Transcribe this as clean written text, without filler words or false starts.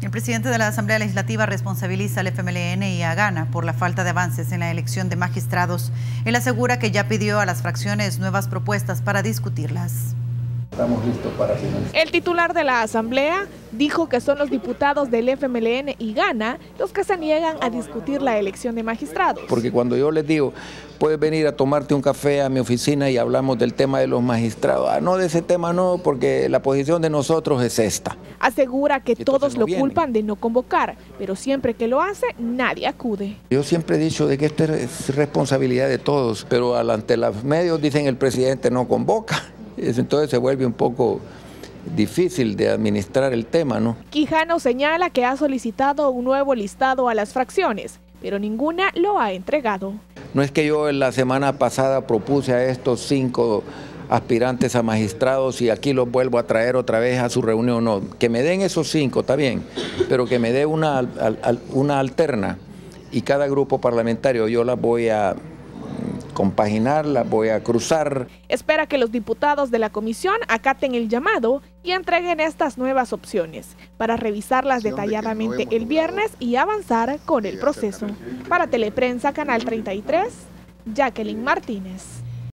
El presidente de la Asamblea Legislativa responsabiliza al FMLN y a Gana por la falta de avances en la elección de magistrados. Él asegura que ya pidió a las fracciones nuevas propuestas para discutirlas. Estamos listos para finalizar. El titular de la Asamblea dijo que son los diputados del FMLN y Gana los que se niegan a discutir la elección de magistrados. Porque cuando yo les digo, puedes venir a tomarte un café a mi oficina y hablamos del tema de los magistrados. No, de ese tema no, porque la posición de nosotros es esta. Asegura que todos lo vienen. culpan de no convocar, pero siempre que lo hace, nadie acude. Yo siempre he dicho de que esta es responsabilidad de todos, pero ante los medios dicen el presidente no convoca. Entonces se vuelve un poco difícil de administrar el tema, ¿no? Quijano señala que ha solicitado un nuevo listado a las fracciones, pero ninguna lo ha entregado. No es que yo la semana pasada propuse a estos 5 aspirantes a magistrados y aquí los vuelvo a traer otra vez a su reunión, no. Que me den esos 5, está bien, pero que me dé una alterna y cada grupo parlamentario yo las voy a compaginar, las voy a cruzar. Espera que los diputados de la comisión acaten el llamado y entreguen estas nuevas opciones para revisarlas detalladamente el viernes y avanzar con el proceso. Para Teleprensa, Canal 33, Jacqueline Martínez.